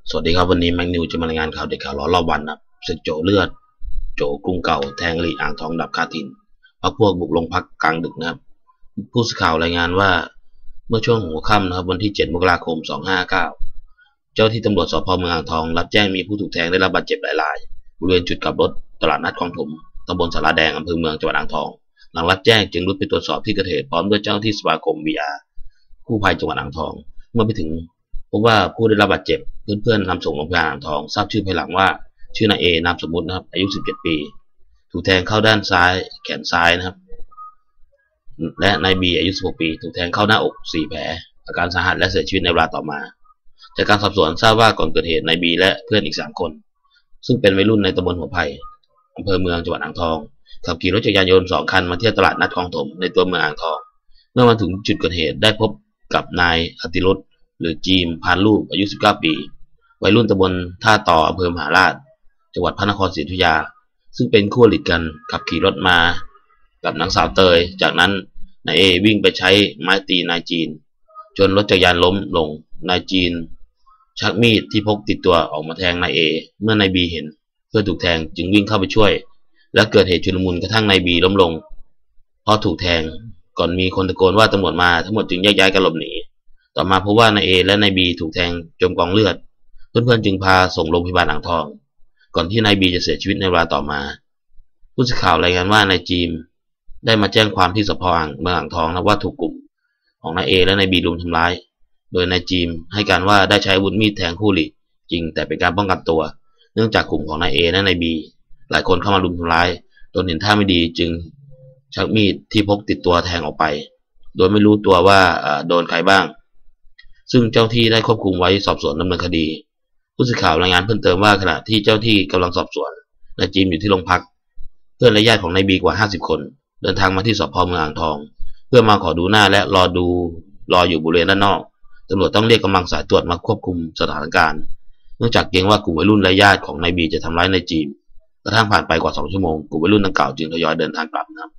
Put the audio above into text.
สวัสดีครับวันนี้แมงนิวจะมารายงานข่าวเด็ดข่าวร้อนรอบวันนะครับศึกโจเลือดโจกรุงเก่าแทงอริอ่างทองดับคาถิ่นพรรคพวกบุกลงพักกลางดึกนะครับผู้สื่อข่าวรายงานว่าเมื่อช่วงหัวค่ำนะครับวันที่7 มกราคม 2559เจ้าที่ตำรวจสพเมืองอ่างทองรับแจ้งมีผู้ถูกแทงได้รับบาดเจ็บหลายรายบริเวณจุดกลับรถตลาดนัดคลองถมตำบลสาราแดงอำเภอเมืองจังหวัดอ่างทองหลังรับแจ้งจึงรุดไปตรวจสอบที่เกิดเหตุพร้อมด้วยเจ้าหน้าที่สมาคม VR กู้ภัยจังหวัดอ่างทองเมื่อไปถึงพบว่าผู้ได้รับบาดเจ็บเพื่อนๆนำส่งโรงพยาบาลอ่างทองทราบชื่อภายหลังว่าชื่อนายเอนามสมมุตินะครับอายุ17 ปีถูกแทงเข้าด้านซ้ายแขนซ้ายนะครับและนายบีอายุ16 ปีถูกแทงเข้าหน้าอก4 แผลอาการสาหัสและเสียชีวิตในเวลาต่อมาจากการสอบสวนทราบว่าก่อนเกิดเหตุนายบีและเพื่อนอีก3 คนซึ่งเป็นวัยรุ่นในตำบลหัวไผ่อำเภอเมืองจังหวัดอ่างทองขับขี่รถจักรยานยนต์2 คันมาเที่ยวตลาดนัดคลองถมในตัวเมืองอ่างทองเมื่อมาถึงจุดเกิดเหตุได้พบกับนายอติรุตหรือจีมพานลูกอายุ19 ปีวัยรุ่นตำบลท่าต่ออำเภอมหาราชจังหวัดพระนครศรีอยุธยาซึ่งเป็นคู่อริกันขับขี่รถมากับนางสาวเตยจากนั้นนายเอวิ่งไปใช้ไม้ตีนายจีนจนรถจักรยานล้มลงนายจีนชักมีดที่พกติดตัวออกมาแทงนายเอเมื่อนายบีเห็นเพื่อถูกแทงจึงวิ่งเข้าไปช่วยและเกิดเหตุชุลมุนกระทั่งนายบีล้มลงเพราะถูกแทงก่อนมีคนตะโกนว่าตำรวจมาทั้งหมดจึงแยกย้ายกันหลบหนีต่อมาพบว่านายเอและนายบีถูกแทงจมกองเลือดเพื่อนๆจึงพาส่งโรงพยาบาลอ่างทองก่อนที่นายบีจะเสียชีวิตในเวลาต่อมาผู้สื่อข่าวรายงานว่านายจีมได้มาแจ้งความที่สพเมืองอ่างทองนะว่าถูกกลุ่มของนายเอและนายบีรุมทำร้ายโดยนายจีมให้การว่าได้ใช้อาวุธมีดแทงคู่อริจริงแต่เป็นการป้องกันตัวเนื่องจากกลุ่มของนายเอและนายบีหลายคนเข้ามารุมทำร้ายจนเห็นท่าไม่ดีจึงชักมีดที่พกติดตัวแทงออกไปโดยไม่รู้ตัวว่าโดนใครบ้างซึ่งเจ้าที่ได้ควบคุมไว้สอบสวนดำเนินคดีผู้สื่อข่าวรายงานเพิ่มเติมว่าขณะที่เจ้าที่กำลังสอบสวนนายจีมอยู่ที่โรงพักเพื่อนและญาติของนายบีกว่า50 คนเดินทางมาที่สพเมืองอ่างทองเพื่อมาขอดูหน้าและรออยู่บริเวณด้านนอกตำรวจต้องเรียกกำลังสายตรวจมาควบคุมสถานการณ์เนื่องจากเกรงว่ากลุ่มวัยรุ่นและญาติของนายบีจะทำร้ายนายจีมกระทั่งผ่านไปกว่า2 ชั่วโมงกลุ่มวัยรุ่นดังกล่าวจึงทยอยเดินทางกลับนะครับ